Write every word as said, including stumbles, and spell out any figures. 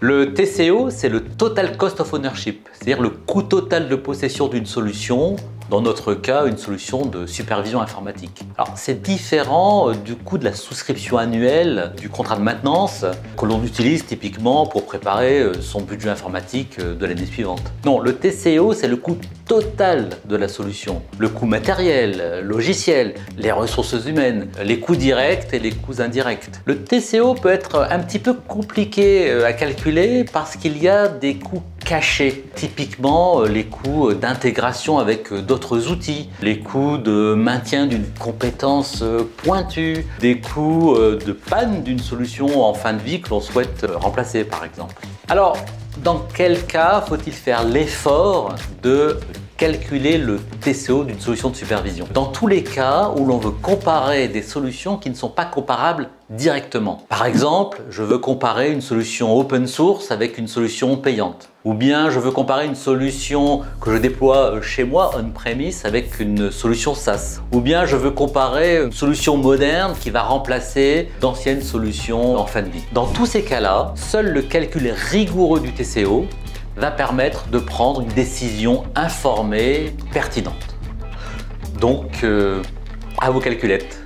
Le T C O, c'est le Total Cost of Ownership, c'est-à-dire le coût total de possession d'une solution, dans notre cas, une solution de supervision informatique. Alors, c'est différent euh, du coût de la souscription annuelle du contrat de maintenance que l'on utilise typiquement pour préparer euh, son budget informatique euh, de l'année suivante. Non, le T C O, c'est le coût total de la solution. Le coût matériel, euh, logiciel, les ressources humaines, les coûts directs et les coûts indirects. Le T C O peut être un petit peu compliqué euh, à calculer parce qu'il y a des coûts cachés. Typiquement, les coûts d'intégration avec d'autres outils, les coûts de maintien d'une compétence pointue, des coûts de panne d'une solution en fin de vie que l'on souhaite remplacer par exemple. Alors, dans quel cas faut-il faire l'effort de calculer le T C O d'une solution de supervision? Dans tous les cas où l'on veut comparer des solutions qui ne sont pas comparables directement. Par exemple, je veux comparer une solution open source avec une solution payante. Ou bien je veux comparer une solution que je déploie chez moi on-premise avec une solution SaaS. Ou bien je veux comparer une solution moderne qui va remplacer d'anciennes solutions en fin de vie. Dans tous ces cas-là, seul le calcul rigoureux du T C O va permettre de prendre une décision informée, pertinente. Donc, euh, à vos calculettes.